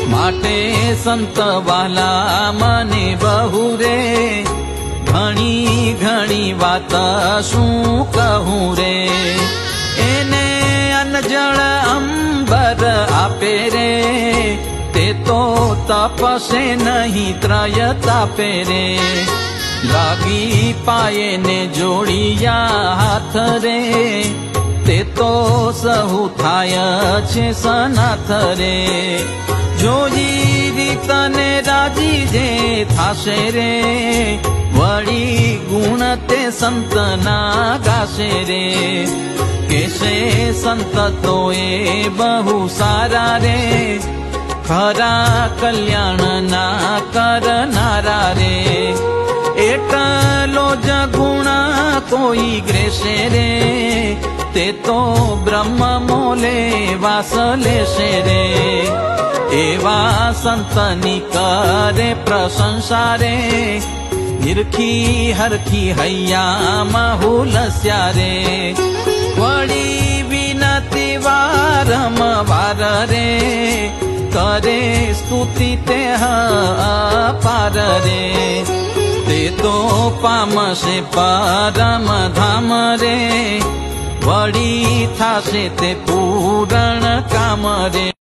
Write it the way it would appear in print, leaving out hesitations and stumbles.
माटे संत वाला मने बहु रे घणी घणी वात शू कहूं रे एने अनजल अंबर आपे रे ते तो तपसे नहीं त्रयतापे रे लागी पाये ने जोड़िया हाथ रे ते तो सहु थाय छे सनाथ रे जोई रीत ने राजी जे थाशे रे वड़ी गुण ते संत ना गाशे रे केशे संत तो ए बहु सारा रे खरा कल्याण ना करनारा रे एटलो ज गुण कोई ग्रेसे रे ते तो ब्रह्म मोले वास लेशे रे एवा संतनी करे प्रशंसा रे निरखी हरखी हैया माहुलस्या रे वड़ी विनती वारंवार रे करे स्तुति ते अपार रे ते तो पामशे परम धाम रे वड़ी थाशे ते पूर्ण काम रे।